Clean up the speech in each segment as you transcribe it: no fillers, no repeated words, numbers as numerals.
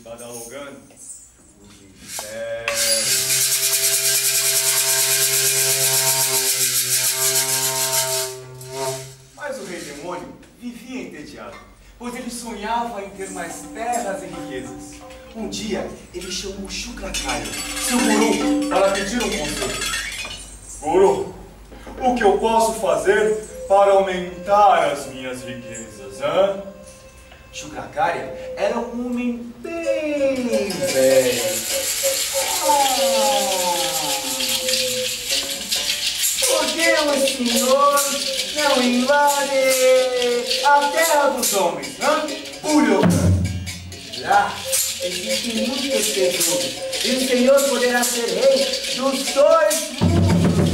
badalogando os infernos. Mas o rei demônio vivia entediado, pois ele sonhava em ter mais terras e riquezas. Um dia, ele chamou Shukracharya, seu guru, para pedir um conselho. Guru, o que eu posso fazer para aumentar as minhas riquezas, hã? Shukracharya era um homem bem velho. Por que o senhor não invade a terra dos homens, hã? Puryokan. Lá existem muitos tesouros, e o senhor poderá ser rei dos dois mundos.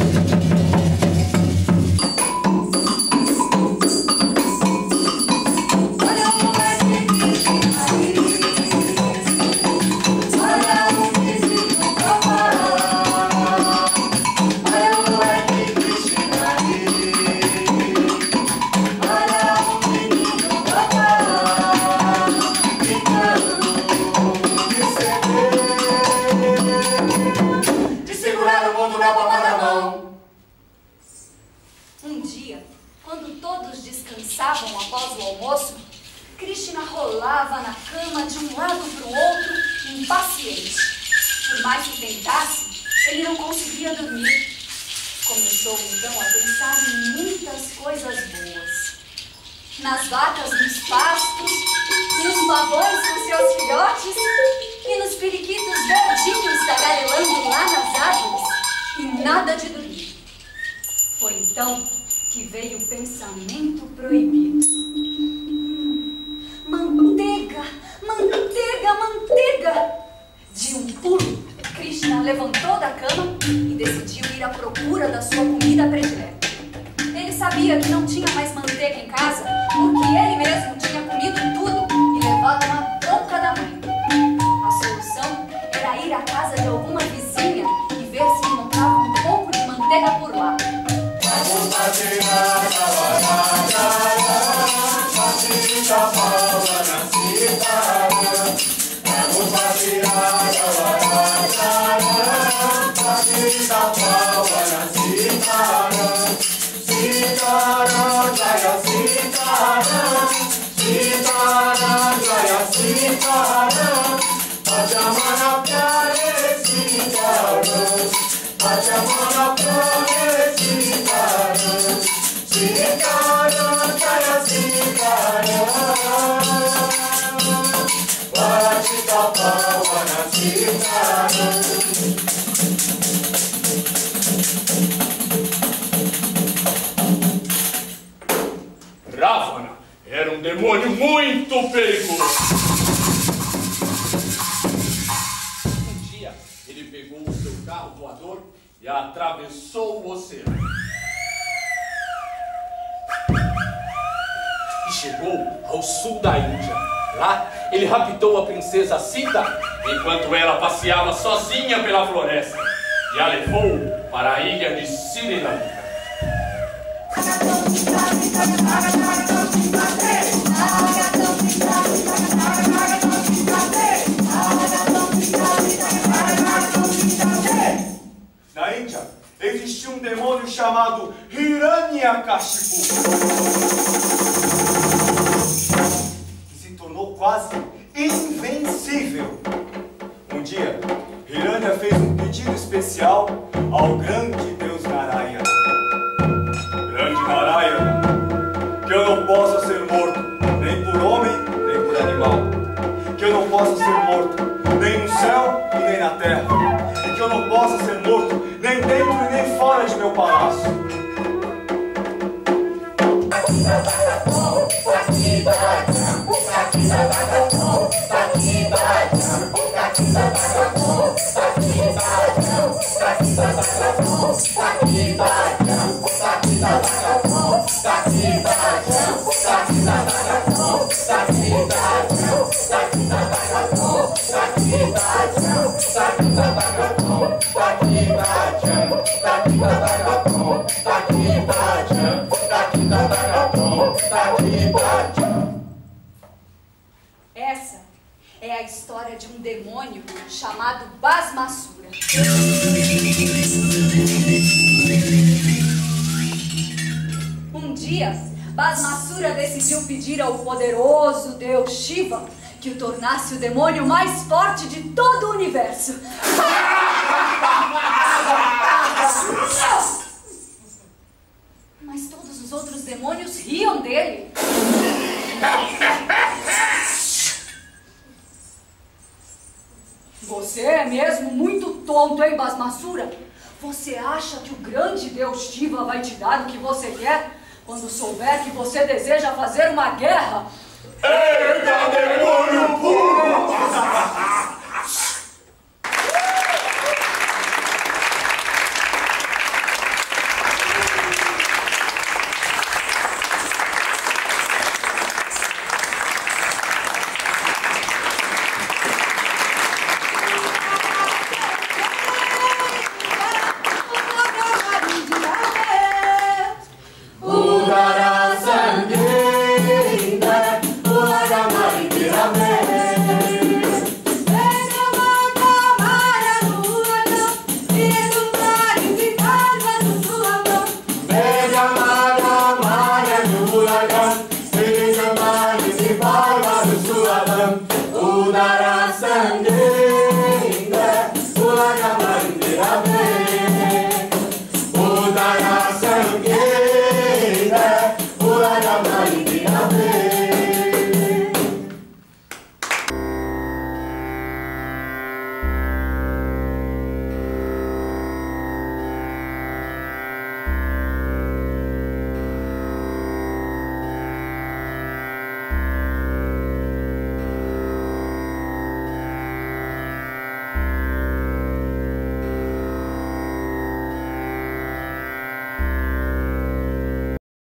Um dia, quando todos descansavam após o almoço, Krishna rolava na cama de um lado para o outro, impaciente. Por mais que tentasse, ele não conseguia dormir. Começou então a pensar em muitas coisas boas. Nas vacas nos pastos, nos pavões com seus filhotes e nos periquitos verdinhos tagarelando lá nas árvores. E nada de dormir. Foi então que veio o pensamento proibido. Manteiga, manteiga, manteiga! De um pulo, Krishna levantou da cama e decidiu ir à procura da sua comida predileta. Ele sabia que não tinha mais manteiga em casa, porque ele mesmo tinha comido tudo e levado uma bronca da mãe. A solução era ir à casa de alguma vizinha e ver se encontrava um pouco de manteiga por lá. Ravana era um demônio muito perigoso. Um dia, ele pegou o seu carro voador e atravessou o oceano. E chegou ao sul da Índia. Lá, ele raptou a princesa Sita enquanto ela passeava sozinha pela floresta e a levou para a ilha de Sri Lanka. Na Índia, existia um demônio chamado Hiranyakashipu, que se tornou quase invencível. Um dia, Hiranya fez um pedido especial ao grande Deus Narayana. Grande Narayana, que eu não possa ser morto, nem por homem, nem por animal. Que eu não possa ser morto, nem no céu e nem na terra. E que eu não possa ser morto, nem dentro e nem fora de meu palácio. Essa É a história de um demônio chamado Basmaçura. Um dia, Basmaçura decidiu pedir ao poderoso deus Shiva que o tornasse o demônio mais forte de todo o universo. Mas todos os outros demônios riam dele. Você é mesmo muito tonto, hein, Basmaçura? Você acha que o grande deus Shiva vai te dar o que você quer quando souber que você deseja fazer uma guerra? Eita, demônio burro! Udara